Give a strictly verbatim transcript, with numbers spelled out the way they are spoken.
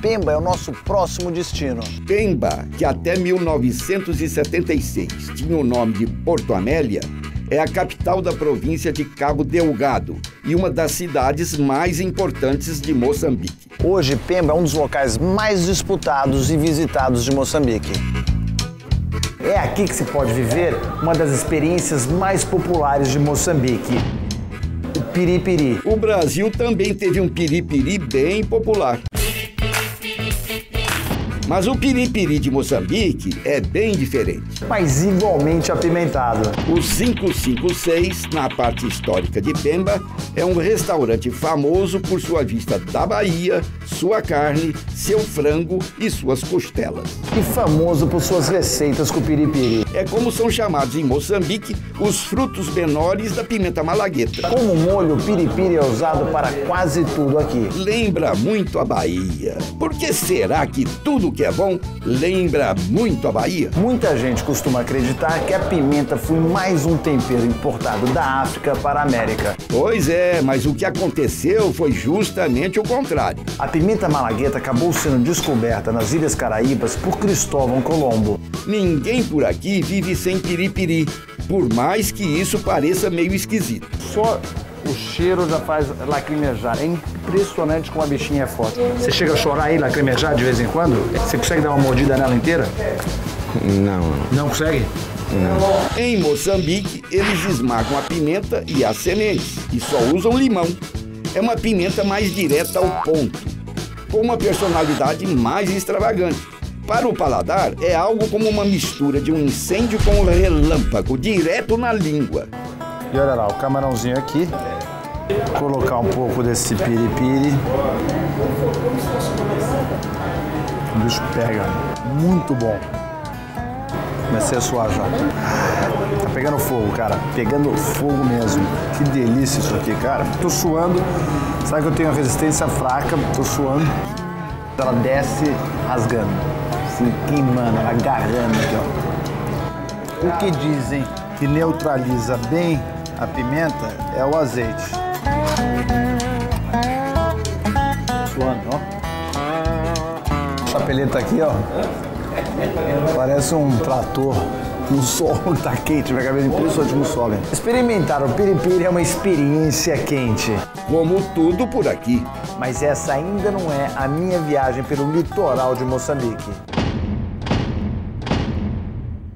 Pemba é o nosso próximo destino. Pemba, que até mil novecentos e setenta e seis tinha o nome de Porto Amélia, é a capital da província de Cabo Delgado e uma das cidades mais importantes de Moçambique. Hoje, Pemba é um dos locais mais disputados e visitados de Moçambique. É aqui que se pode viver uma das experiências mais populares de Moçambique, o piripiri. O Brasil também teve um piripiri bem popular. Mas o piripiri de Moçambique é bem diferente. Mas igualmente apimentado. O quinhentos e cinquenta e seis, na parte histórica de Pemba, é um restaurante famoso por sua vista da Bahia, sua carne, seu frango e suas costelas. E famoso por suas receitas com piripiri. É como são chamados em Moçambique os frutos menores da pimenta malagueta. Como molho, o piripiri é usado para quase tudo aqui. Lembra muito a Bahia. Por que será que tudo que é bom lembra muito a Bahia? Muita gente costuma acreditar que a pimenta foi mais um tempero importado da África para a América. Pois é, mas o que aconteceu foi justamente o contrário. A pimenta malagueta acabou sendo descoberta nas Ilhas Caraíbas por Cristóvão Colombo. Ninguém por aqui vive sem piripiri, por mais que isso pareça meio esquisito. Só o cheiro já faz lacrimejar. É impressionante como a bichinha é forte. Você chega a chorar e lacrimejar de vez em quando? Você consegue dar uma mordida nela inteira? Não. Não consegue? Não. Em Moçambique, eles esmagam a pimenta e as sementes e só usam limão. É uma pimenta mais direta ao ponto, com uma personalidade mais extravagante. Para o paladar, é algo como uma mistura de um incêndio com um relâmpago, direto na língua. E olha lá, o camarãozinho aqui. Colocar um pouco desse piripiri. O bicho pega. Muito bom. Comecei a suar já. Tá pegando fogo, cara. Pegando fogo mesmo. Que delícia isso aqui, cara. Tô suando. Sabe que eu tenho a resistência fraca? Tô suando. Ela desce rasgando. Assim, queimando, ela agarrando aqui, ó. O que dizem que neutraliza bem a pimenta é o azeite. Suando, ó. A chapeleta aqui, ó. Parece um trator. O sol tá quente, minha cabeça impressionante no sol. Experimentar o piripiri é uma experiência quente. Como tudo por aqui. Mas essa ainda não é a minha viagem pelo litoral de Moçambique.